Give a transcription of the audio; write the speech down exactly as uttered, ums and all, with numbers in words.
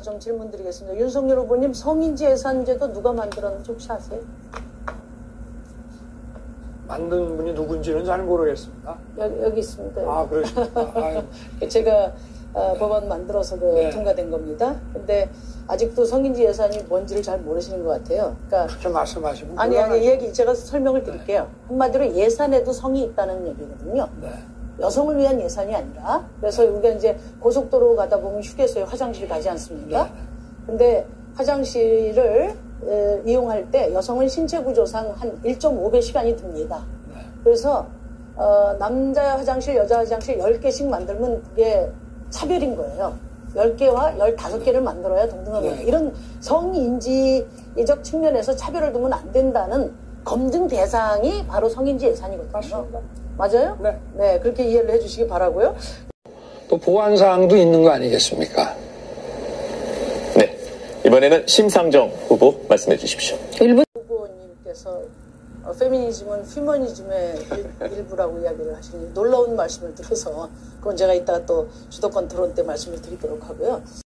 좀 질문 드리겠습니다. 윤석열 후보님, 성인지 예산제도 누가 만들었는지 혹시 아세요? 만든 분이 누군지는 잘 모르겠습니다. 여기, 여기 있습니다. 아, 그러십니까? 제가 어, 법안 만들어서 그 네. 통과된 겁니다. 근데 아직도 성인지 예산이 뭔지를 잘 모르시는 것 같아요. 그러니까 그렇게 말씀하시면 아니 아니 곤란하죠. 얘기 제가 설명을 드릴게요. 네. 한마디로 예산에도 성이 있다는 얘기거든요. 네. 여성을 위한 예산이 아니라. 그래서 우리가 이제 고속도로 가다 보면 휴게소에 화장실 가지 않습니까? 네. 근데 화장실을 에, 이용할 때 여성은 신체 구조상 한 일 점 오 배 시간이 듭니다. 네. 그래서 어, 남자 화장실, 여자 화장실 열 개씩 만들면 그게 차별인 거예요. 열 개와 열다섯 개를 만들어야 동등합니다. 네. 이런 성인지적 측면에서 차별을 두면 안 된다는 검증 대상이 바로 성인지 예산이거든요. 맞습니다. 맞아요? 네. 네, 그렇게 이해를 해주시기 바라고요. 또 보완사항도 있는 거 아니겠습니까? 네, 이번에는 심상정 후보 말씀해 주십시오. 일부 후보님께서 어, 페미니즘은 휴머니즘의 일, 일부라고 이야기를 하시니 놀라운 말씀을 들어서 그건 제가 이따가 또 주도권 토론 때 말씀을 드리도록 하고요.